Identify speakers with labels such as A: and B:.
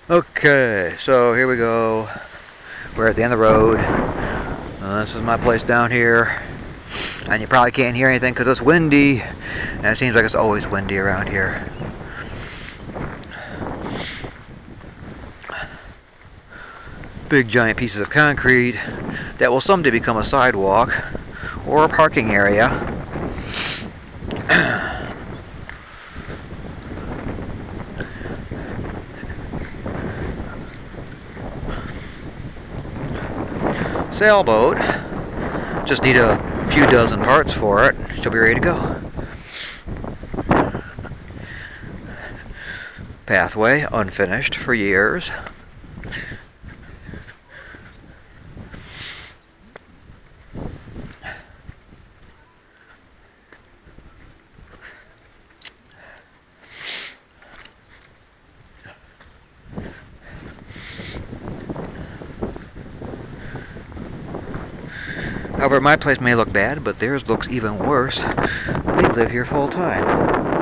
A: Okay, so here we go. We're at the end of the road. This is my place down here. And you probably can't hear anything because it's windy. And it seems like it's always windy around here. Big giant pieces of concrete that will someday become a sidewalk or a parking area. Sailboat. Just need a few dozen parts for it. She'll be ready to go. Pathway, unfinished for years. However, my place may look bad, but theirs looks even worse. They live here full time.